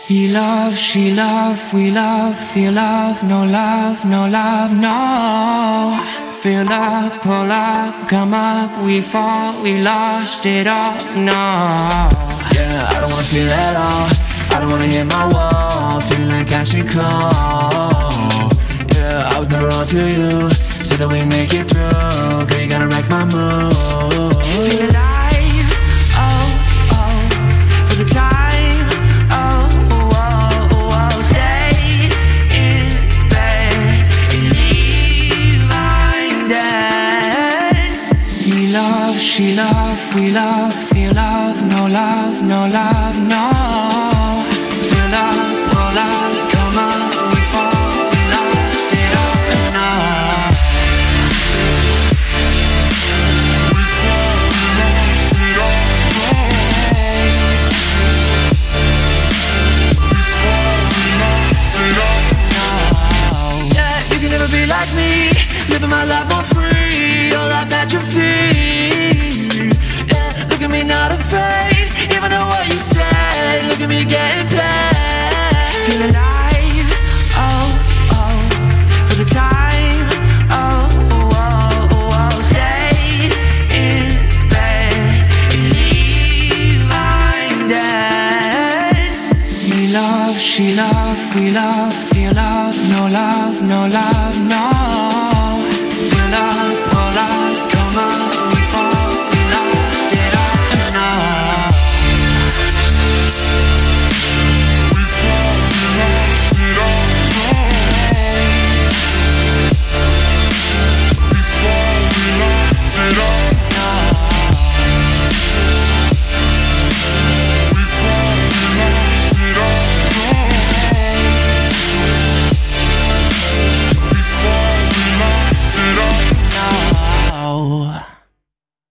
He love, she love, we love, feel love, no love, no love, no. Fill up, pull up, come up, we fall, we lost it all, no. Yeah, I don't wanna feel at all, I don't wanna hit my wall, feeling like I should call. Yeah, I was never on to you, said that we make it through, girl, you gotta wreck my mood. Feel alive, oh, oh, for the time, oh, oh, oh, oh. Stay in bed and leave I'm dead. He love, she love, we love, feel love, no love, no love, no. Fill up, pull up, come up, we fall, we lost it all, no. Be like me, living my life more free, your life at your feet. Yeah, look at me not afraid, even though what you said. Look at me getting paid. Feel alive, oh, oh, for the time, oh, oh, oh, oh. Stay in bed and leave I'm dead. He love, she love, we love, feel love, no love, no love, no. Feel love.